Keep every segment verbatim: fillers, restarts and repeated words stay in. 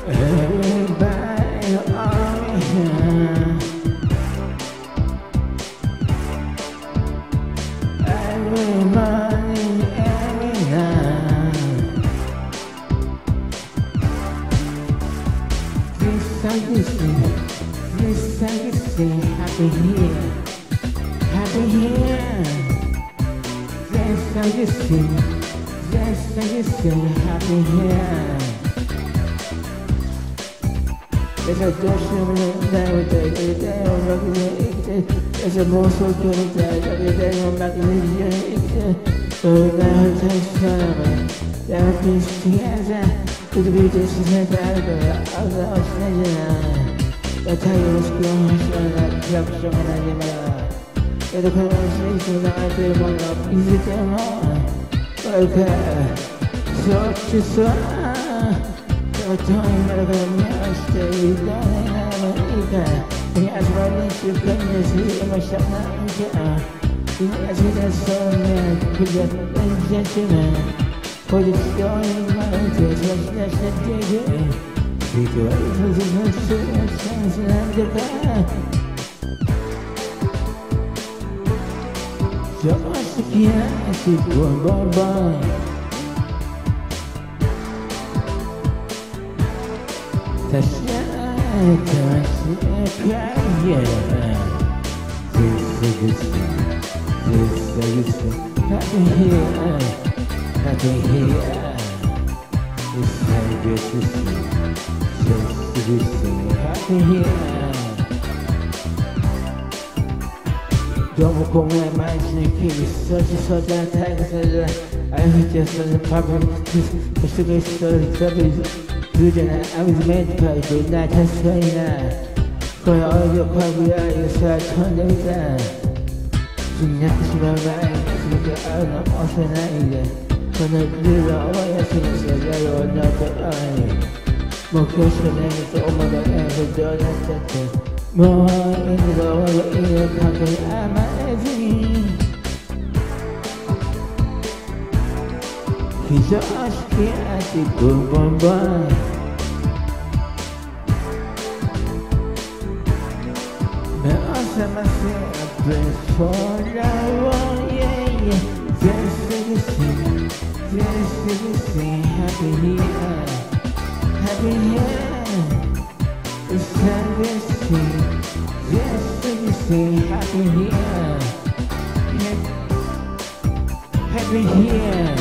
Everybody on here. Every morning, every night. This song is this song is happy here, happy here. This song is this song is happy here. There's a question every day, every day I'm rocking it. There's a more so good day, every day I'm rocking it. So now it takes time. There are things together. To the beauties is a better. I'll go out to I tell you what's going on, so that club strong and I never. The conversation that I do want up, easy to more. Okay, so to so. I told him that I'm gonna stay down and I'm gonna eat. As well as you can see myself not care. As it is so mad, could you be gentleman? For the story in my face, what's that's the day? Because it was not so much chance and I'm the car. Just a kid, I see boy, boy, boy. Tatsuya, tatsuya, yeah. This is this is happy here, happy here. It's like this is this is happy here. Don't go my mind to keep such a sort of time. I just was a problem. It's a good story. I was made by the night tatsuya. For all your career, you start turning it down. To next my mind, to the other also night. For the little oil, since the yellow not the eye. More question is okamura and the donut. More in the oil in the country, I'm amazing. He's asking at the boom boom boom. Mais on s'est massé un peu for love, yeah, yeah. This is the this is the happy here, happy here. It's time this thing, this is the happy here, happy here.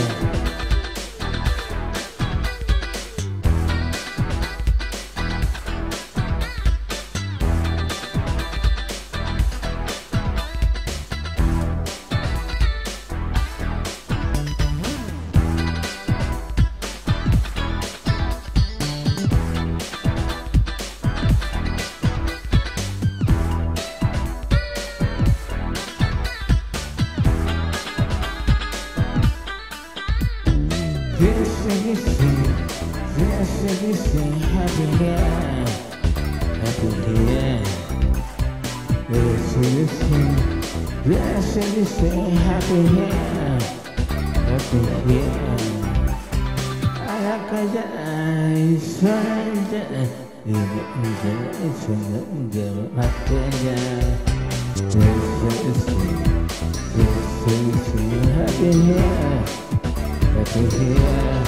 This is this is happy here, happy here. This is this is happy here, happy here. I like I surrender. This is happy here. Happy here,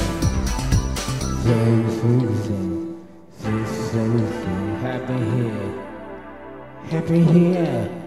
happy here, happy here.